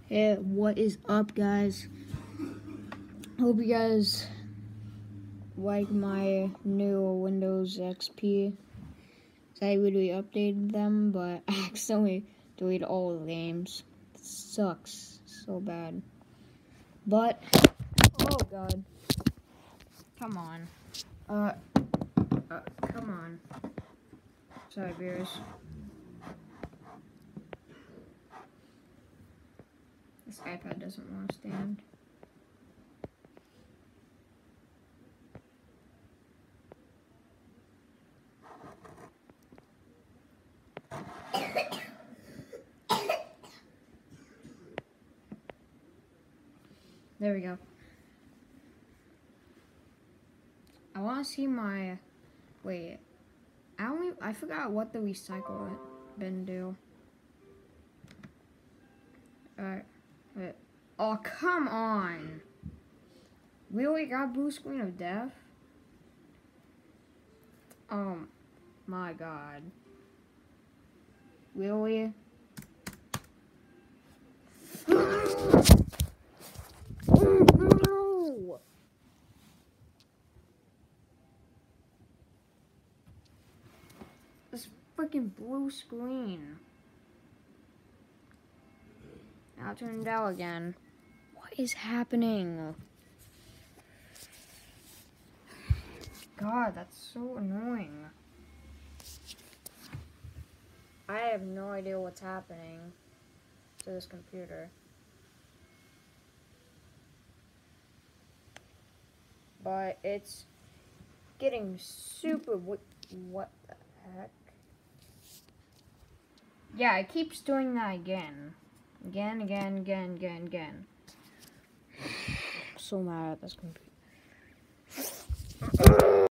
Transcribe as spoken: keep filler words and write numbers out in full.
Hey, what is up, guys? Hope you guys like my new Windows X P. I really updated them, but I accidentally deleted all the games. It sucks so bad. But oh god, come on, uh, uh come on, sorry, viewers. This iPad doesn't want to stand. There we go. I want to see my, wait, I only, I forgot what the recycle bin do. Alright, wait. Oh, come on. Really got blue screen of death? Oh my god. Really? No! This freaking blue screen. Now turn it out again. What is happening? God, that's so annoying. I have no idea what's happening to this computer. But it's getting super, what, what the heck? Yeah, it keeps doing that again. Again, again, again, again, again. I'm so mad at this computer.